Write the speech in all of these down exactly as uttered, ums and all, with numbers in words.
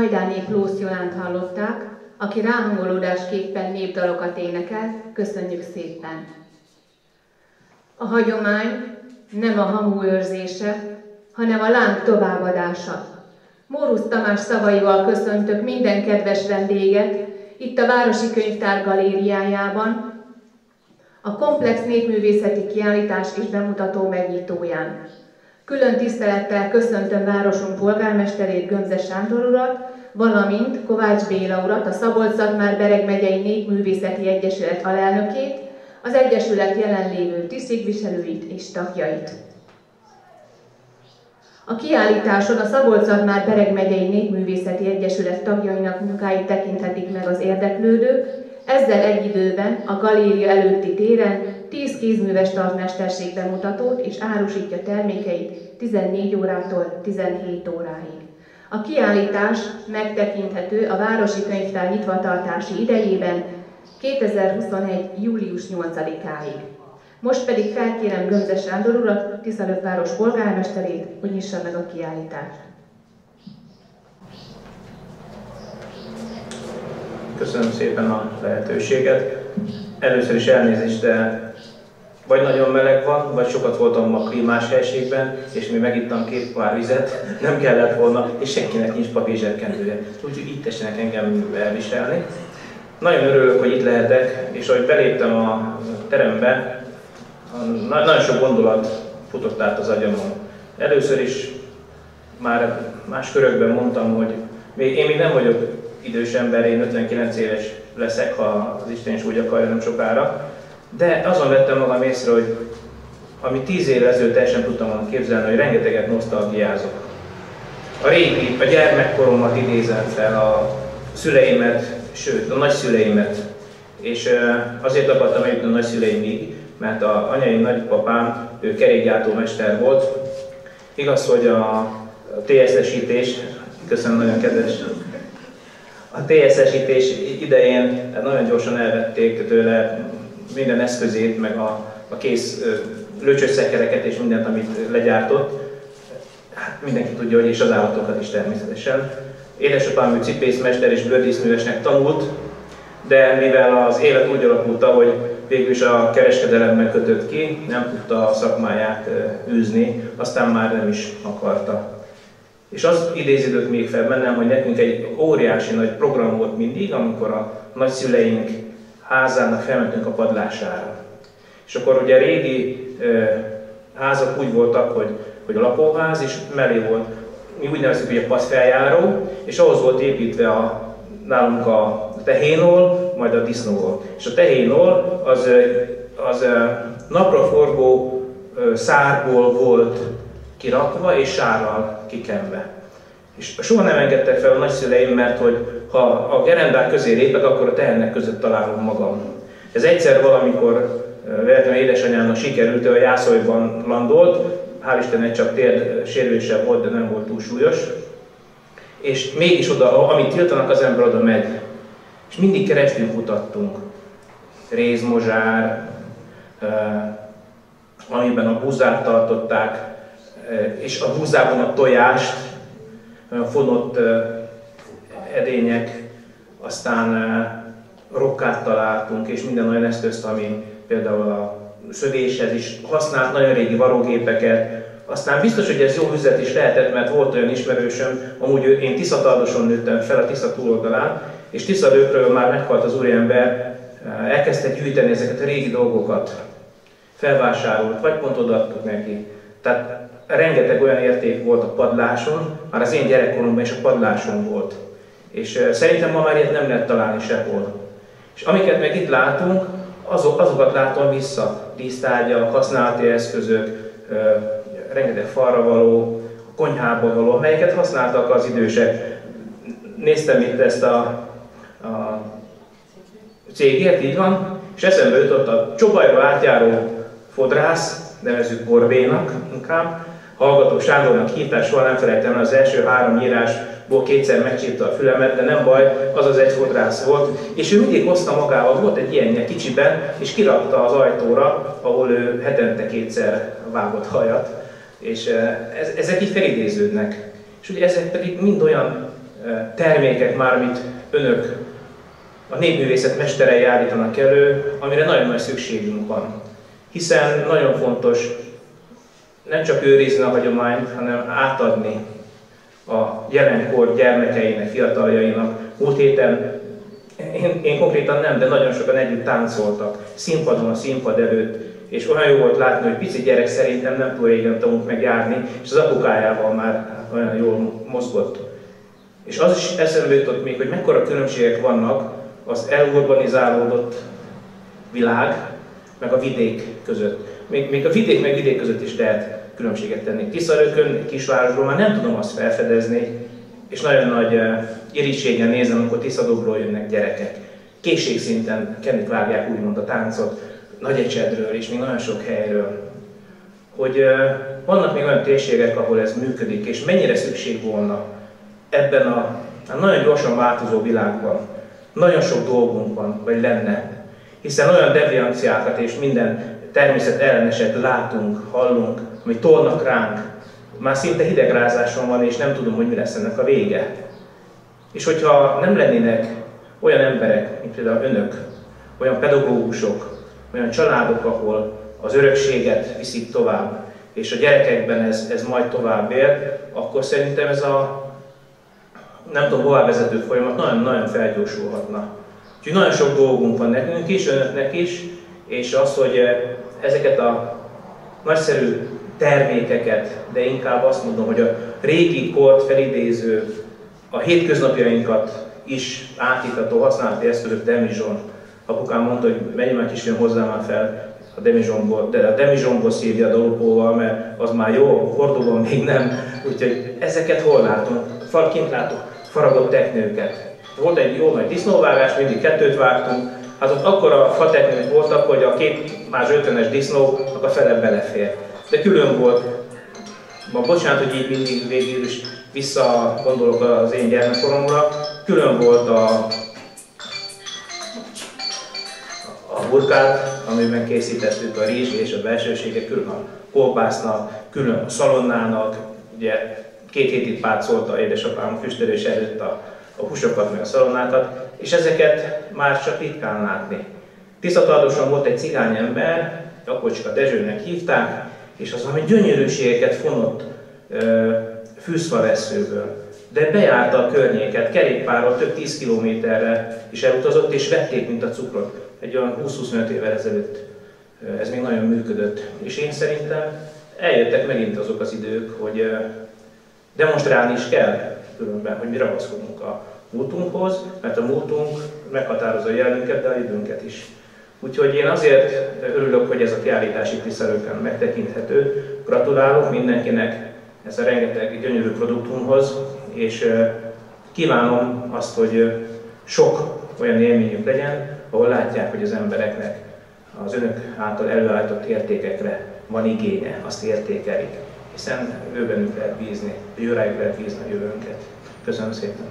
Hajdányi Plósz Jolánt hallották, aki ráhangolódásképpen népdalokat énekel, köszönjük szépen! A hagyomány nem a hamu őrzése, hanem a láng továbbadása. Mórusz Tamás szavaival köszöntök minden kedves vendéget itt a Városi Könyvtár galériájában, a komplex népművészeti kiállítás és bemutató megnyitóján. Külön tisztelettel köszöntöm városunk polgármesterét, Gömze Sándor urat, valamint Kovács Béla urat, a Szabolcs-Szatmár-Bereg megyei Népművészeti Egyesület alelnökét, az Egyesület jelenlévő tisztségviselőit és tagjait. A kiállításon a Szabolcs-Szatmár-Bereg megyei Népművészeti Egyesület tagjainak munkáit tekinthetik meg az érdeklődők, ezzel egy időben a galéria előtti téren tíz kézműves tantmesterség bemutatót és árusítja termékeit tizennégy órától tizenhét óráig. A kiállítás megtekinthető a Városi Könyvtár nyitvatartási idejében kétezer-huszonegy. július nyolcadikáig. Most pedig felkérem Gömze Sándor urat, Tiszalök város polgármesterét, hogy nyissa meg a kiállítást. Köszönöm szépen a lehetőséget. Először is elnézést, de vagy nagyon meleg van, vagy sokat voltam a klímás helységben, és még megittam két pár vizet, nem kellett volna, és senkinek nincs papírzsebkendője. Úgyhogy így tessenek engem elviselni. Nagyon örülök, hogy itt lehetek, és ahogy beléptem a terembe, nagyon sok gondolat futott át az agyamon. Először is már más körökben mondtam, hogy még, én még nem vagyok idős ember, én ötvenkilenc éves leszek, ha az Isten is úgy akarja, nem sokára. De azon vettem magam észre, hogy amit tíz évvel ezelőtt el sem tudtam volna képzelni, hogy rengeteget nosztalgiázok. A régi, a gyermekkoromat idézem fel, a szüleimet, sőt a nagyszüleimet. És azért akartam eljutni a nagyszüleimig, mert a anyai nagypapám, ő kerékgyártómester volt. Igaz, hogy a té es es-ítés, köszönöm, nagyon kedves, a té es es-ítés idején nagyon gyorsan elvették tőle minden eszközét, meg a, a kész lőcsösszekereket és mindent, amit legyártott. Hát mindenki tudja, hogy és az állatokat is természetesen. Édesapám ő cipészmester és bőrdíszművesnek tanult, de mivel az élet úgy alakult, hogy végül is a kereskedelemben kötött ki, nem tudta a szakmáját űzni, aztán már nem is akarta. És az idéződött még fel bennem, hogy nekünk egy óriási nagy program volt mindig, amikor a nagyszüleink házának felmentünk a padlására. És akkor ugye a régi e, házak úgy voltak, hogy, hogy a lakóház, és mellé volt, mi úgy nevezzük, hogy a padfeljáró, és ahhoz volt építve a, nálunk a tehénol, majd a disznóol. És a tehénol az, az napraforgó szárból volt kirakva és sárral kikenve. És soha nem engedtek fel a nagyszüleim, mert hogy ha a gerendák közé lépek, akkor a tehenek között találom magam. Ez egyszer valamikor véletlenül édesanyámnak sikerült, ő a Jászolban landolt, hál' Istennek csak térd sérülése volt, de nem volt túl súlyos. És mégis oda, amit tiltanak, az ember oda megy. És mindig kerestünk, kutattunk. Rézmozsár, amiben a búzát tartották, és a búzában a tojást, fonott edények, aztán rokkát találtunk, és minden olyan eszközt, ami például a szövéshez is használt, nagyon régi varógépeket. Aztán biztos, hogy ez jó üzlet is lehetett, mert volt olyan ismerősöm, amúgy én Tiszatardoson nőttem fel, a Tisza túloldalán, és Tiszalőkről már meghalt az úriember, elkezdte gyűjteni ezeket a régi dolgokat. Felvásárolt, vagy pont odaadtuk neki. Tehát rengeteg olyan érték volt a padláson, már az én gyerekkoromban is a padláson volt. És uh, szerintem ma már ilyet nem lehet találni sehol. És amiket meg itt látunk, azok, azokat látom vissza. Dísztárgyak, használati eszközök, uh, rengeteg falra való, konyhába való, amelyeket használtak az idősek. Néztem itt ezt a, a cégért, így van, és eszembe jutott a Csobajba átjáró fodrász, nevezzük Borbénak inkább, Hallgató Sándornak hívták, soha nem felejtem, az első három írásból kétszer megcsípte a fülemet, de nem baj, az az egy fodrász volt. És ő mindig hozta magával, volt egy ilyenje kicsiben, és kirakta az ajtóra, ahol ő hetente kétszer vágott hajat. És ez, ezek így felidéződnek. És ugye ezek pedig mind olyan termékek már, amit önök a népművészet mesterei állítanak elő, amire nagyon nagy szükségünk van. Hiszen nagyon fontos nem csak őrizni a hagyományt, hanem átadni a jelenkor gyermekeinek, fiataljainak. Múlt héten, én, én konkrétan nem, de nagyon sokan együtt táncoltak, színpadon, a színpad előtt, és olyan jó volt látni, hogy pici gyerek szerintem nem túl régen tanult meg járni, és az apukájával már olyan jól mozgott. És az is eszembe jutott még, hogy mekkora különbségek vannak az elurbanizálódott világ, meg a vidék között. Még, még a vidék meg vidék között is lehet különbséget tenni. Tiszarökön, kisvárosból már nem tudom azt felfedezni, és nagyon nagy uh, irítséggel nézem, amikor Tiszadobról jönnek gyerekek. Készségszinten kennik vágják úgymond a táncot, Nagyecsedről és még nagyon sok helyről. Hogy uh, vannak még olyan térségek, ahol ez működik, és mennyire szükség volna ebben a, a nagyon gyorsan változó világban. Nagyon sok dolgunk van, vagy lenne. Hiszen olyan devianciákat és minden természet elleneset látunk, hallunk, ami tolnak ránk. Már szinte hidegrázáson van, és nem tudom, hogy mi lesz ennek a vége. És hogyha nem lennének olyan emberek, mint például önök, olyan pedagógusok, olyan családok, ahol az örökséget viszik tovább, és a gyerekekben ez, ez majd tovább él, akkor szerintem ez a nem tudom, hová vezető folyamat nagyon-nagyon felgyorsulhatna. Úgyhogy nagyon sok dolgunk van nekünk is, önöknek is, és az, hogy ezeket a nagyszerű termékeket, de inkább azt mondom, hogy a régi kort felidéző, a hétköznapjainkat is átítató használati eszközök, Demizson. Apukám mondta, hogy menj már kisfiam, hozzá már fel a Demizsonból, de a Demizsonból szívja a dolgóval, mert az már jó, hordóban még nem. Úgyhogy ezeket hol látunk? Kint látok faragott teknőket. Volt egy jó nagy disznóvágás, mindig kettőt vágtunk. Hát ott akkora fateknők voltak, hogy a két más ötvenes disznónak a fele belefér. De külön volt, ma bocsánat, hogy így mindig végül is visszagondolok az én gyermekkoromra, külön volt a, a burkát, amiben készítettük a rizs és a belsőséget, külön a kolbásznak, külön a szalonnának, ugye két hétig pácolta édesapám füstölés előtt a, a húsokat, meg a szalonnákat, és ezeket már csak ritkán látni. Tiszatardoson volt egy cigány ember, Jakocska Dezsőnek hívták, és az valami gyönyörűségeket fonott ö, fűszfaveszőből. De bejárta a környéket, kerékpárral több tíz kilométerre is elutazott, és vették, mint a cukrot. Egy olyan húsz-huszonöt évvel ezelőtt ez még nagyon működött. És én szerintem eljöttek megint azok az idők, hogy ö, demonstrálni is kell különben, hogy mi ragaszkodunk a múltunkhoz, mert a múltunk meghatározza a jelenünket, de a jövőnket is. Úgyhogy én azért örülök, hogy ez a kiállítás itt Tiszarökön megtekinthető. Gratulálok mindenkinek ez a rengeteg gyönyörű produktumhoz, és kívánom azt, hogy sok olyan élményük legyen, ahol látják, hogy az embereknek az önök által előállított értékekre van igénye, azt értékelik, hiszen őbenük lehet bízni, ő rájuk lehet bízni a jövőnket. Köszönöm szépen!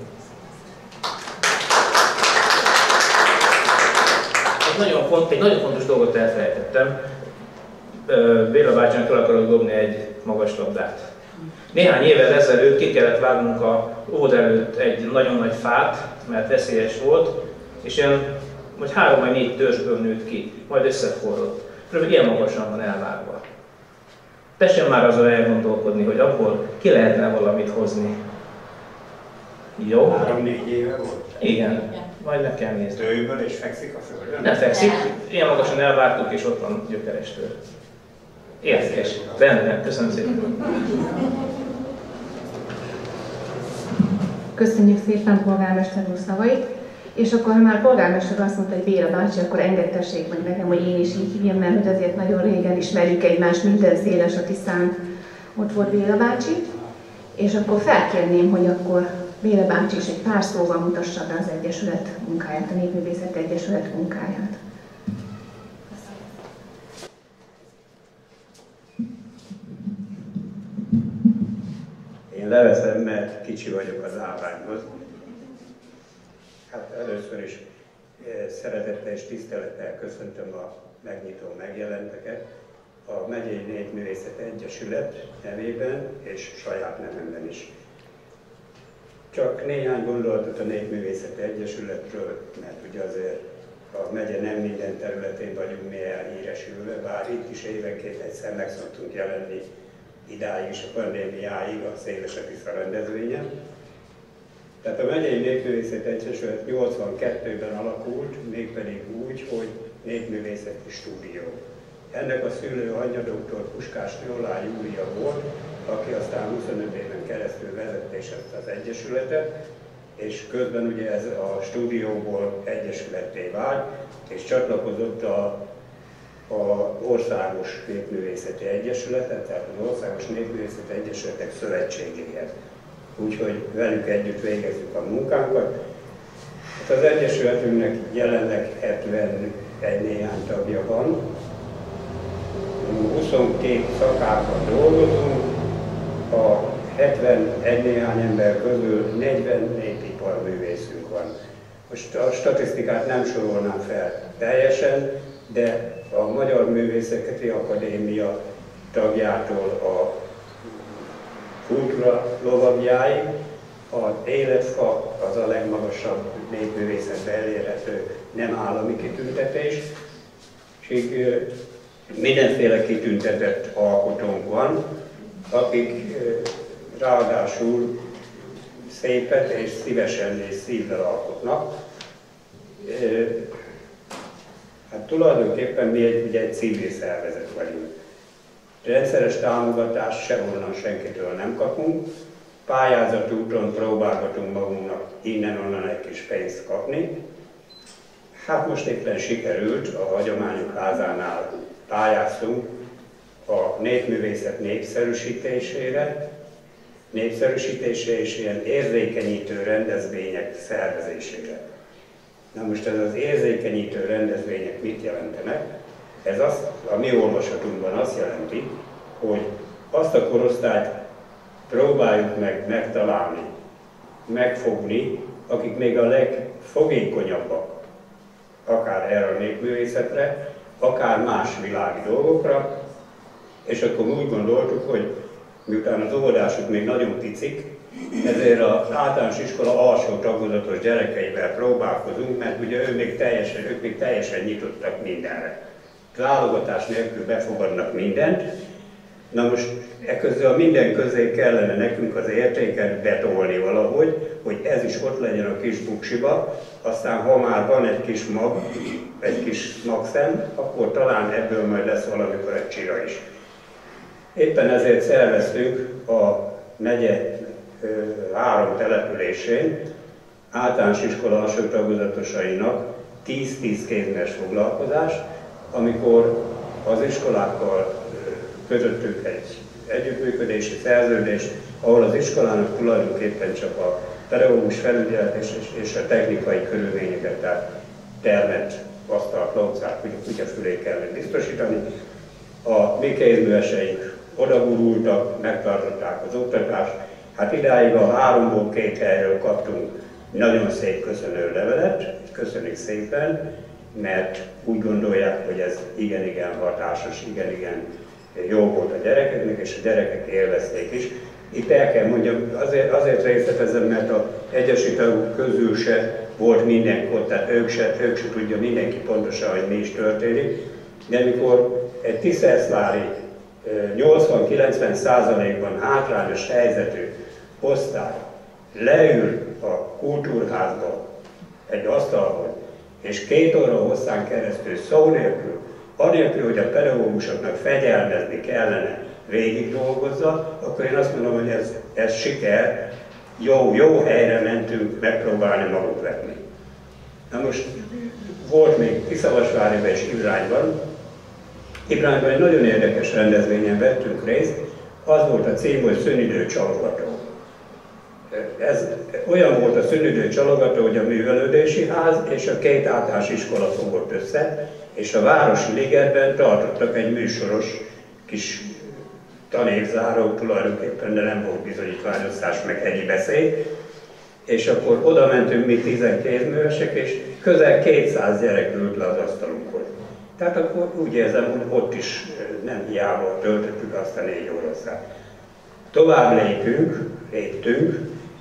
Egy nagyon, font, egy nagyon fontos dolgot elfelejtettem. Béla bácsinak el akarok dobni egy magas labdát. Néhány évvel ezelőtt ki kellett vágnunk a óvoda előtt egy nagyon nagy fát, mert veszélyes volt, és ilyen, vagy három vagy négy törzsből nőtt ki, majd összeforrott. Körülbelül ilyen magasan van elvágva. Tessen már azon elgondolkodni, hogy abból ki lehetne valamit hozni. Jó? Három-négy éve volt? Igen. Majd meg kell nézni. Tőből és fekszik a földön? Nem fekszik, ilyen magasan elvágtuk, és ott van gyökerestől. Értékes. Rendben, köszönöm szépen. Köszönjük szépen polgármester úr szavait, és akkor, ha már polgármester azt mondta, hogy Béla bácsi, akkor engedtessék meg nekem, hogy én is így hívjam, mert hogy azért nagyon régen ismerjük egymást, minden széles a Tiszán. Ott volt Béla bácsi, és akkor felkérném, hogy akkor Béla bácsi is egy pár szóval mutassa be az Egyesület munkáját, a Népművészeti Egyesület munkáját. Én leveszem, mert kicsi vagyok az állványhoz. Hát először is szeretettel és tisztelettel köszöntöm a megnyitó megjelenteket a Megyei Népművészeti Egyesület nevében és saját nevemben is. Csak néhány gondolatot a Népművészeti Egyesületről, mert ugye azért a megye nem minden területén vagyunk mi elhíresülve, bár itt is évenként egyszer meg szoktunk jelenni idáig is a pandémiáig a Szélesek Tisza rendezvényen. Tehát a Megyei Népművészeti Egyesület nyolcvankettőben alakult, mégpedig úgy, hogy Népművészeti Stúdió. Ennek a szülő anyja doktor Puskás Nyolá Júlia volt, aki aztán huszonöt éven keresztül vezette is ezt az egyesületet, és közben ugye ez a stúdióból egyesületté vált, és csatlakozott a, a Országos Népművészeti Egyesületet, tehát az Országos Népművészeti Egyesületek Szövetségéhez. Úgyhogy velük együtt végezzük a munkánkat. Hát az egyesületünknek jelenleg hetvenegy néhány tagja van, huszonkét szakában dolgozunk, a hetvenegy néhány ember közül negyven népiparművészünk van. Most a statisztikát nem sorolnám fel teljesen, de a Magyar Művészeti Akadémia tagjától a kultúra lovagjáig, az életfa az a legmagasabb népművészetben elérhető nem állami kitüntetés, és mindenféle kitüntetett alkotónk van, akik ráadásul szépet és szívesen és szívvel alkotnak. Hát tulajdonképpen mi egy, ugye egy civil szervezet vagyunk. Rendszeres támogatást sehonnan senkitől nem kapunk, pályázati úton próbálgatunk magunknak innen-onnan egy kis pénzt kapni. Hát most éppen sikerült, a Hagyományok Házánál pályáztunk a népművészet népszerűsítésére, népszerűsítésére és ilyen érzékenyítő rendezvények szervezésére. Na most ez az érzékenyítő rendezvények mit jelentenek? Ez azt, a mi olvasatunkban azt jelenti, hogy azt a korosztályt próbáljuk meg megtalálni, megfogni, akik még a legfogékonyabbak, akár erre a népművészetre, akár más világi dolgokra, és akkor úgy gondoltuk, hogy miután az óvodások még nagyon picik, ezért az általános iskola alsó tagozatos gyerekeivel próbálkozunk, mert ugye ő még teljesen, ők még teljesen nyitottak mindenre. Válogatás nélkül befogadnak mindent. Na most eközben a minden közé kellene nekünk az értéket betolni valahogy, hogy ez is ott legyen a kis buksiba, aztán ha már van egy kis mag, egy kis magszem, akkor talán ebből majd lesz valamikor egy csira is. Éppen ezért szerveztünk a megye három településén általános iskola alsó tagozatosainak tíz-tíz kézműves foglalkozást, amikor az iskolákkal kötöttünk egy együttműködési szerződést, ahol az iskolának tulajdonképpen csak a pedagógus felügyelet és, és a technikai körülményeket, tehát termet, asztalt, lócát, kutyafülé kellett biztosítani. A mi kézműveseink odagurultak, megtartották az oktatást. Hát idáig a háromból két helyről kaptunk nagyon szép köszönő levelet, köszönjük szépen, mert úgy gondolják, hogy ez igen-igen hatásos, igen-igen jó volt a gyerekeknek, és a gyerekek élvezték is. Itt el kell mondjam, azért, azért részletezem, mert az egyesi tagok közül se volt mindenkor, tehát ők se, ők se tudja mindenki pontosan, hogy mi is történik. De amikor egy tiszeszlári nyolcvan-kilencven százalékban hátrányos helyzetű osztály leül a kultúrházba egy asztalhoz, és két óra hosszán keresztül szó nélkül, anélkül, hogy a pedagógusoknak fegyelmezni kellene, végig dolgozza, akkor én azt mondom, hogy ez, ez siker, jó, jó helyre mentünk megpróbálni maguk vetni. Na most volt még Tiszavasvárjában és Ibrányban. Ibrányban egy nagyon érdekes rendezvényen vettünk részt, az volt a cím, hogy Szünidő csalogató. Ez olyan volt a Szünidő csalogató, hogy a művelődési ház és a két általános iskola fogott össze, és a Városi Ligetben tartottak egy műsoros kis tanévzáró tulajdonképpen, de nem volt bizonyítványosztás, meg hegyi beszéd. És akkor oda mentünk mi tizen kézművesek, és közel kétszáz gyerek ült le az asztalunkhoz. Tehát akkor úgy érzem, hogy ott is nem hiába töltöttük azt a négy óraszát. Tovább lépünk, léptünk,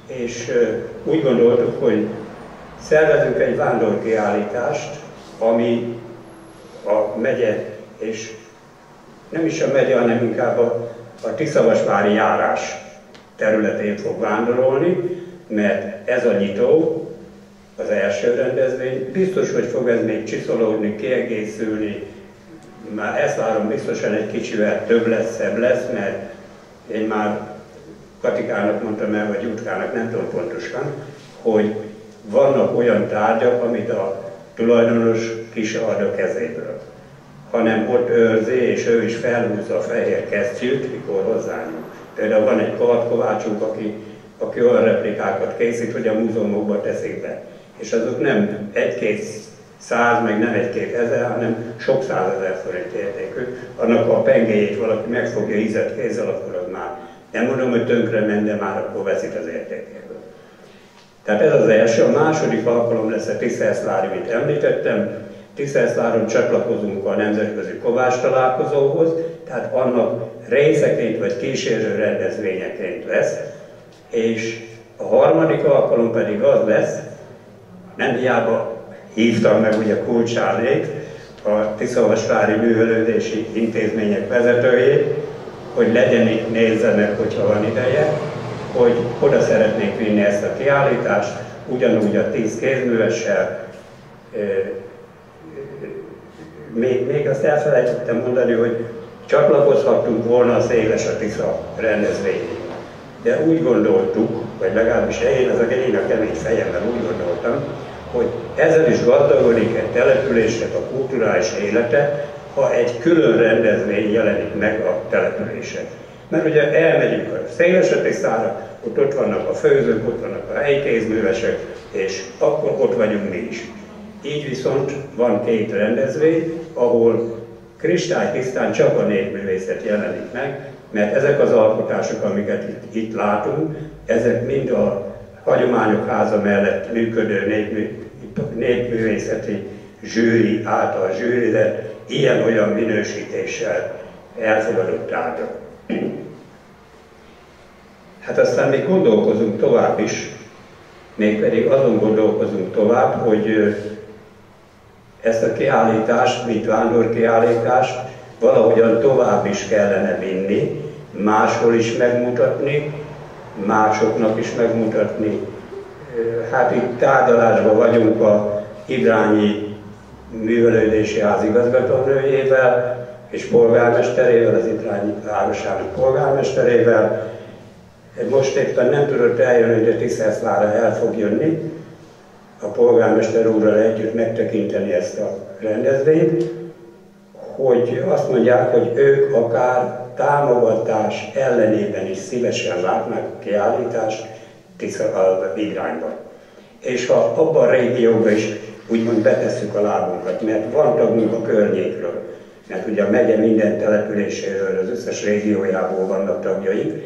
és úgy gondoltuk, hogy szervezünk egy vándorkiállítást, ami a megye, és nem is a megye, hanem inkább a, a Tiszavasvári járás területén fog vándorolni, mert ez a nyitó, az első rendezvény, biztos, hogy fog ez még csiszolódni, kiegészülni, már ezt várom, biztosan egy kicsivel több lesz, szebb lesz, mert én már Katikának mondtam el, vagy Jutkának, nem tudom pontosan, hogy vannak olyan tárgyak, amit a tulajdonos ki se ad a kezéből, hanem ott őrzi, és ő is felhúzza a fehér kesztyűt, mikor hozzányúl. Például van egy kartkovácsunk, aki, aki olyan replikákat készít, hogy a múzeumokba teszik be. És azok nem egy-két száz, meg nem egy-két ezer, hanem sok százezer forint értékű. Annak a pengéjét valaki megfogja ízet kézzel, akkor az már nem mondom, hogy tönkre ment, de már akkor veszít az értékéből. Tehát ez az első, a második alkalom lesz a Tiszaszlári, amit említettem. Tiszaszláron csatlakozunk a nemzetközi kovács találkozóhoz, tehát annak részeként vagy kísérő rendezvényeként lesz. És a harmadik alkalom pedig az lesz, nem hiába hívtam meg ugye Kulcsárnét, a Tiszavasvári Művelődési Intézmények vezetőjét, hogy legyen itt, nézzenek, hogyha van ideje, hogy oda szeretnék vinni ezt a kiállítást, ugyanúgy a tíz kézművessel. Még, még azt elfelejtettem mondani, hogy csatlakozhattunk volna a Széles a Tisza rendezvényén. De úgy gondoltuk, vagy legalábbis én, ez a én a kemény fejemmel úgy gondoltam, hogy ezzel is gazdagodik egy településnek a kulturális élete, ha egy külön rendezvény jelenik meg a településen. Mert ugye elmegyünk a Szélesetiszára, ott, ott vannak a főzők, ott vannak a helyi kézművesek, és akkor ott vagyunk mi is. Így viszont van két rendezvény, ahol kristálytisztán csak a népművészet jelenik meg, mert ezek az alkotások, amiket itt, itt látunk, ezek mind a Hagyományok Háza mellett működő népmű, népművészeti zsűri által zsűrizett, ilyen-olyan minősítéssel elfogadott tárgyak. Hát aztán még gondolkozunk tovább is, mégpedig azon gondolkozunk tovább, hogy ezt a kiállítást, mint vándorkiállítást valahogyan tovább is kellene vinni, máshol is megmutatni, másoknak is megmutatni. Hát itt tárgyalásban vagyunk a Hidrányi Művelődési Ház igazgatónőjével és polgármesterével, az Hidrányi városának polgármesterével. Most éppen nem tudott eljönni, de Tiszaszlára el fog jönni, a polgármester úrral együtt megtekinteni ezt a rendezvényt, hogy azt mondják, hogy ők akár támogatás ellenében is szívesen látnak a kiállítást Tisza Vidrányban. És ha abban a régióban is úgymond betesszük a lábunkat, mert van tagunk a környékről, mert ugye a megye minden településéről, az összes régiójából vannak tagjaink,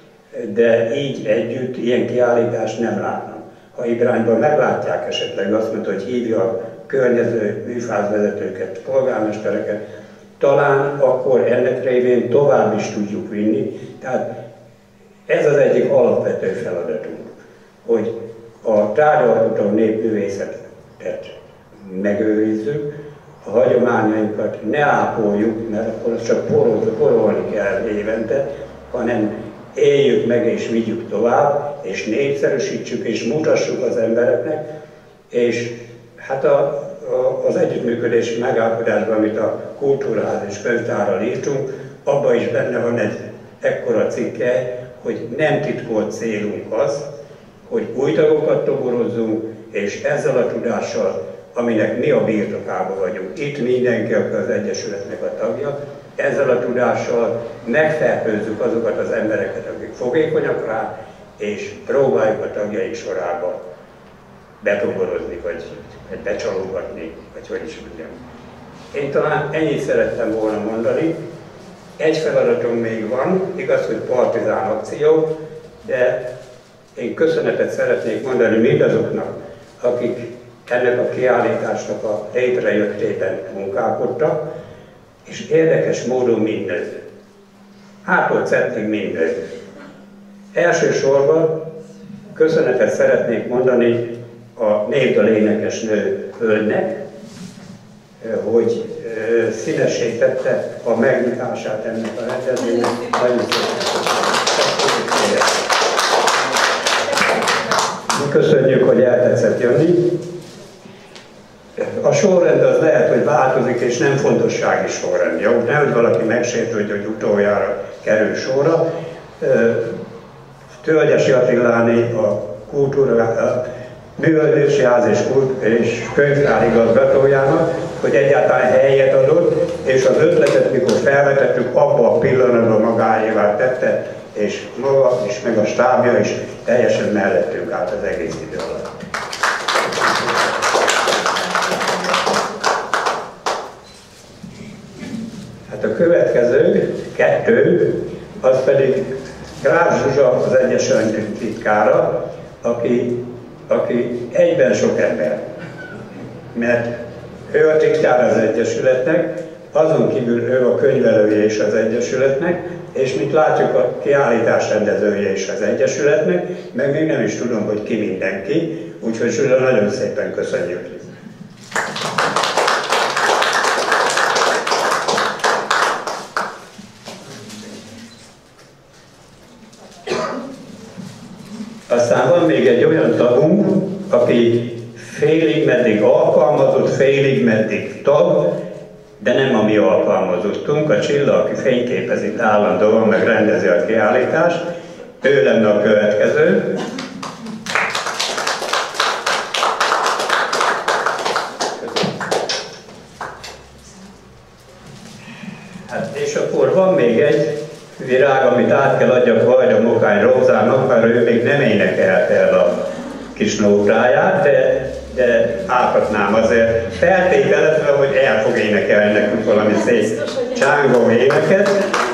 de így együtt ilyen kiállítást nem látnak. Ha Ibrányban meglátják esetleg, azt mondta, hogy hívja a környező műfázvezetőket, polgármestereket, talán akkor ennek révén tovább is tudjuk vinni. Tehát ez az egyik alapvető feladatunk, hogy a tárgyalható népművészetet megőrizzük, a hagyományainkat ne ápoljuk, mert akkor csak porolni kell évente, hanem éljük meg és vigyük tovább, és népszerűsítsük és mutassuk az embereknek, és hát a, a, az együttműködési megállapodásban, amit a Kultúrház és Könyvtárral írtunk, abban is benne van egy ekkora cikke, hogy nem titkolt célunk az, hogy új tagokat toborozzunk, és ezzel a tudással, aminek mi a birtokában vagyunk, itt mindenki, aki az Egyesületnek a tagja, ezzel a tudással megfertőzzük azokat az embereket, akik fogékonyak rá, és próbáljuk a tagjaink sorába betoborozni, vagy, vagy becsalogatni, vagy hogy is mondjam. Én talán ennyit szerettem volna mondani. Egy feladatom még van, igaz, hogy partizán akció, de én köszönetet szeretnék mondani mindazoknak, akik ennek a kiállításnak a létrejöttében munkálkodtak, és érdekes módon mindez. Hától szettig mindez. Elsősorban köszönetet szeretnék mondani a névdal énekesnő hölgynek, hogy színessé tette a megnyitását ennek a rendezvénynek. Nagyon szépen köszönjük, hogy eltetszett jönni. A sorrend az lehet, hogy változik, és nem fontossági sorrend. Jó? Nehogy valaki megsértődjön, hogy utoljára kerül sorra. Tölgyesi Attiláné a kultúra, a Művelődési Ház és, és könyvtár igazgatójának, hogy egyáltalán helyet adott, és az ötletet, mikor felvetettük, abban a pillanatban magáévá tette, és maga is, meg a stábja is teljesen mellettünk állt az egész idő alatt. Hát a következő, kettő, az pedig Gráf Zsuzsa, az Egyesületünk titkára, aki, aki egyben sok ember. Mert ő a titkár az Egyesületnek, azon kívül ő a könyvelője is az Egyesületnek, és mint látjuk, a kiállítás rendezője is az Egyesületnek, meg még nem is tudom, hogy ki mindenki, úgyhogy Zsuzsa, nagyon szépen köszönjük. Aztán van még egy olyan tagunk, aki félig meddig alkalmazott, félig meddig tag, de nem a mi alkalmazottunk, a Csilla, aki fényképez itt állandóan, meg rendezi a kiállítást, ő lenne a következő. Hát, és akkor van még egy virág, amit át kell adjak Vajda Mokány Rózának, mert ő még nem énekelte el a kis nótáját, de, de átadnám azért feltételezve, hogy el fog énekelni nekünk valami szép csángó éneket.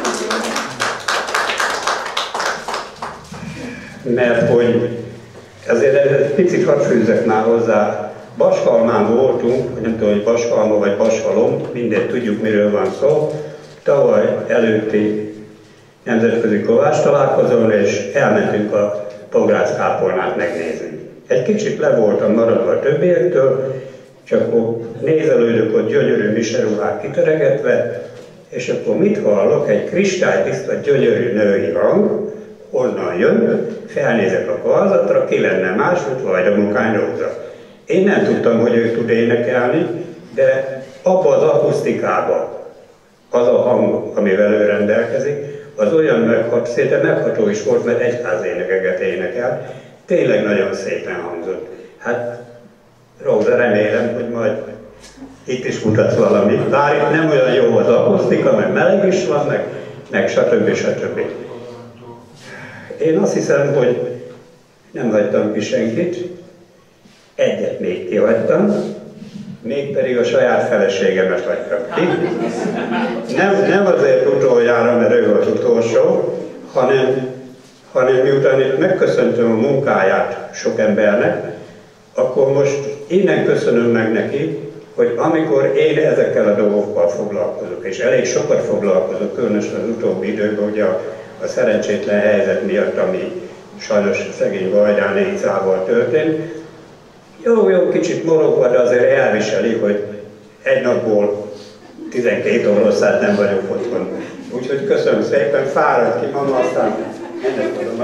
Mert hogy azért egy picit hadd fűzzek már hozzá. Baskalmán voltunk, nem tudom, hogy Baskalma vagy Bashalom, mindegy, tudjuk, miről van szó. Tavaly előtti nemzetközi kovács találkozón, és elmentünk a pográcz kápolnát megnézni. Egy kicsit le voltam maradva a többiektől, és akkor nézelődök ott gyönyörű miseruhák kiteregetve, és akkor mit hallok? Egy kristálytiszta gyönyörű női hang, onnan jön, felnézek a karzatra, ki lenne más, mint Vajda Mokány Róza. Én nem tudtam, hogy ő tud énekelni, de abba az akusztikába az a hang, amivel ő rendelkezik, az olyan meghat, szinte megható is volt, mert egyházénekeket énekelt. Tényleg nagyon szépen hangzott. Hát, Róza, remélem, hogy majd itt is mutatsz valamit. Bár itt nem olyan jó az akusztika, meg meleg is van, meg, meg stb. stb. Én azt hiszem, hogy nem hagytam ki senkit. Egyet még kihagytam, mégpedig a saját feleségemet hagytam ki. Nem, nem azért utoljára, mert ő az utolsó, hanem, hanem miután itt megköszöntöm a munkáját sok embernek, akkor most innen köszönöm meg neki, hogy amikor én ezekkel a dolgokkal foglalkozok, és elég sokat foglalkozok, különösen az utóbbi időben, ugye a, a szerencsétlen helyzet miatt, ami sajnos szegény Vajdán Écával történt, Jó, jó, kicsit morogva, de azért elviseli, hogy egy napból tizenkét oroszát nem vagyok otthon. Úgyhogy köszönöm szépen, fáradt ki mama, aztán ennek tudom.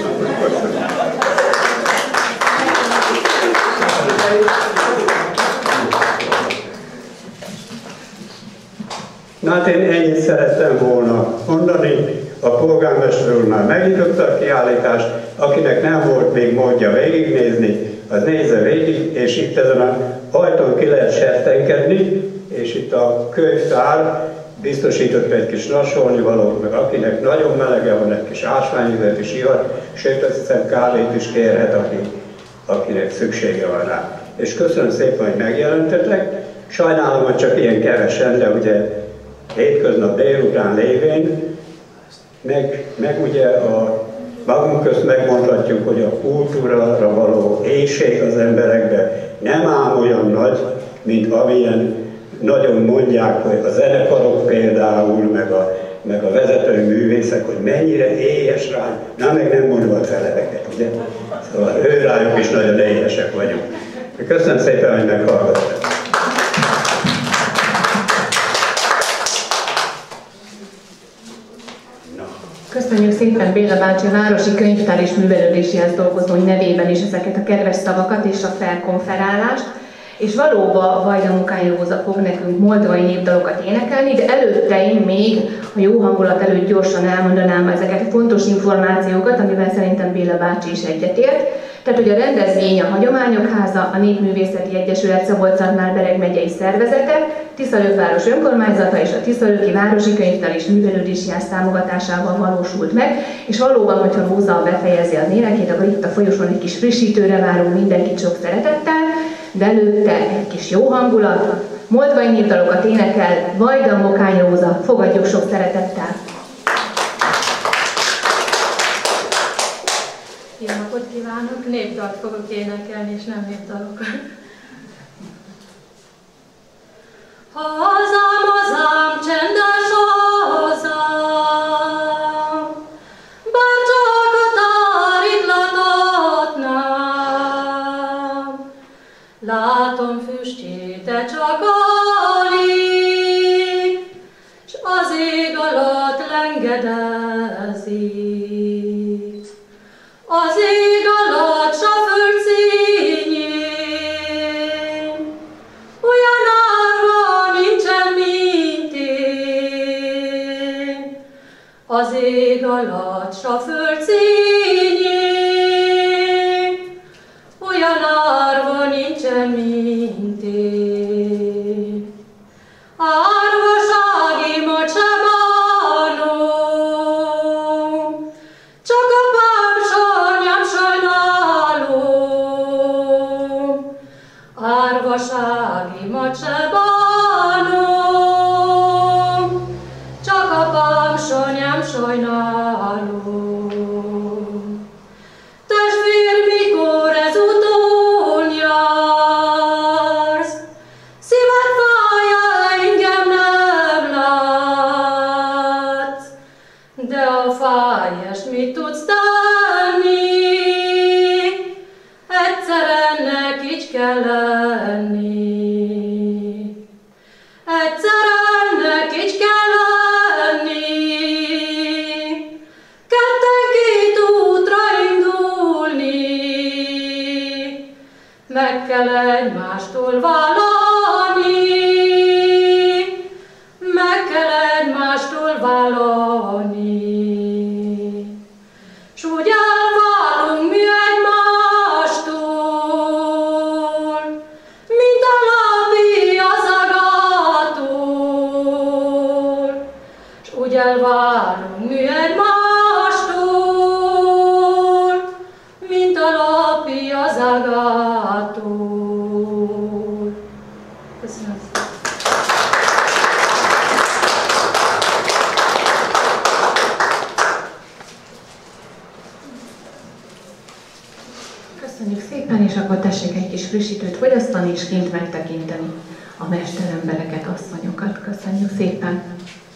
Na hát én ennyit szerettem volna mondani. A polgármester úr már megnyitotta a kiállítást, akinek nem volt még módja végignézni, az nézze végig, és itt ezen a ajtón ki lehet sertenkedni, és itt a könyvtár biztosított egy kis nasolnivalót, meg akinek nagyon melege van, egy kis ásványvizet is ihat, sőt azt hiszem kávét is kérhet, aki, akinek szüksége van rá. És köszönöm szépen, hogy megjelentetek. Sajnálom, hogy csak ilyen kevesen, de ugye hétköznap délután lévén, meg, meg ugye a magunk közt megmondhatjuk, hogy a kultúrára való éhség az emberekben nem ám olyan nagy, mint amilyen nagyon mondják, hogy a zenekarok például, meg a meg a vezető művészek, hogy mennyire éhes ránk, na meg nem mondva a celebeket, ugye? Szóval ő rájuk is nagyon éhesek vagyunk. Köszönöm szépen, hogy meghallgattak. Köszönjük szépen Béla bácsi, a Városi Könyvtár és Művelődési Ház dolgozói nevében is ezeket a kedves szavakat és a felkonferálást. És valóban Vajda Mukány Róza fog nekünk moldvai népdalokat énekelni, de előtte én még a jó hangulat előtt gyorsan elmondanám ezeket a fontos információkat, amivel szerintem Béla bácsi is egyetért. Tehát, hogy a rendezvény a Hagyományok Háza, a Népművészeti Egyesület Szabolcs-Szatmár-Bereg megyei szervezete, Tiszalök város önkormányzata és a Tiszalöki Városi Könyvtár és Művelődési Ház támogatásával valósult meg, és valóban, hogyha Róza befejezi az énekét, akkor itt a folyosón egy kis frissítőre várunk mindenkit sok szeretettel, de előtte egy kis jó hangulat, moldvai népdalokat énekel Vajda Mukány Róza, fogadjuk sok szeretettel! Jó napot kívánok! Népdalt fogok énekelni, és nem népdalokat. Hazám, hazám, csendes hazám, bár csak a tárit láthatnám, látom füstjét, de csak alig, s az ég alatt lengedezik. Az ég alatt, s a föld színjén, olyan árva nincsen, mint én. Az ég alatt, s a föld színjén, olyan árva nincsen, mint én. Árvaságimat se bánom, csak a pársanyám sajnálom. Árvaságimat se bánom, csak a pársanyám sajnálom. Testvér, mikor ezúton jársz, szíved fája, engem nem látsz, de a fájás mit tudsz tenni? Egyszer ennek így kell lenni. Egyszer ennek így kell lenni. Ketten két útra indulni. Meg kell egymástól vállalni. Meg kell egymástól vállalni. S úgy elválunk mi egymástól, mint a lábi az agától. S úgy elválunk mi egymástól, mint a lábi az agától. Köszönöm szépen. Köszönjük szépen, és akkor tessék egy kis frissítőt fogyasztani, és kint megtekinteni a mesterembereket, asszonyokat. Köszönjük szépen!